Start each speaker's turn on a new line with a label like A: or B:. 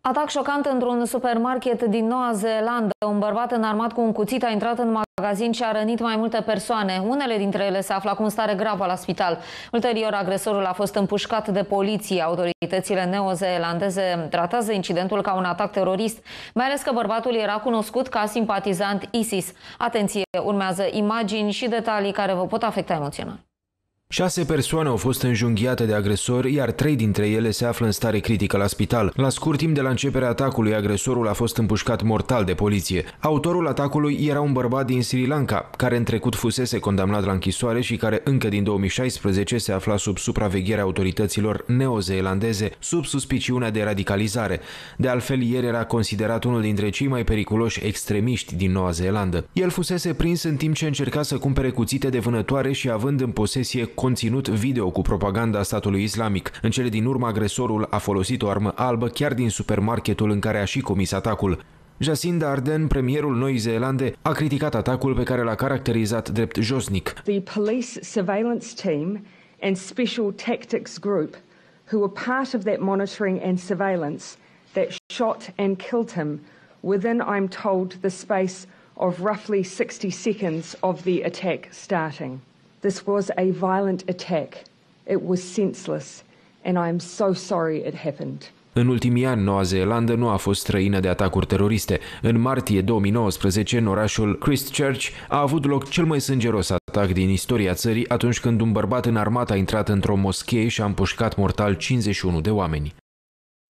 A: Atac șocant într-un supermarket din Noua Zeelandă. Un bărbat înarmat cu un cuțit a intrat în magazin și a rănit mai multe persoane. Unele dintre ele se află acum în stare gravă la spital. Ulterior, agresorul a fost împușcat de poliție. Autoritățile neozeelandeze tratează incidentul ca un atac terorist, mai ales că bărbatul era cunoscut ca simpatizant ISIS. Atenție, urmează imagini și detalii care vă pot afecta emoțional.
B: 6 persoane au fost înjunghiate de agresori, iar 3 dintre ele se află în stare critică la spital. La scurt timp de la începerea atacului, agresorul a fost împușcat mortal de poliție. Autorul atacului era un bărbat din Sri Lanka, care în trecut fusese condamnat la închisoare și care încă din 2016 se afla sub supravegherea autorităților neozeelandeze, sub suspiciunea de radicalizare. De altfel, ieri era considerat unul dintre cei mai periculoși extremiști din Noua Zeelandă. El fusese prins în timp ce încerca să cumpere cuțite de vânătoare și având în posesie conținut video cu propaganda statului islamic. În cele din urmă, agresorul a folosit o armă albă chiar din supermarketul în care a și comis atacul. Jacinda Ardern, premierul Noii Zeelande, a criticat atacul pe care l-a caracterizat drept josnic.
C: The police surveillance team and special tactics group who were part of that monitoring and surveillance that shot and killed him within, I'm told, the space of roughly 60 seconds of the attack starting. This was a violent attack. It was senseless, and I am so sorry it happened.
B: În ultimii ani, Noua Zeelandă nu a fost străină de atacuri teroriste. În martie 2019, în orașul Christchurch, a avut loc cel mai sângeros atac din istoria țării atunci când un bărbat înarmat a intrat într-o moschee și a împușcat mortal 51 de oameni.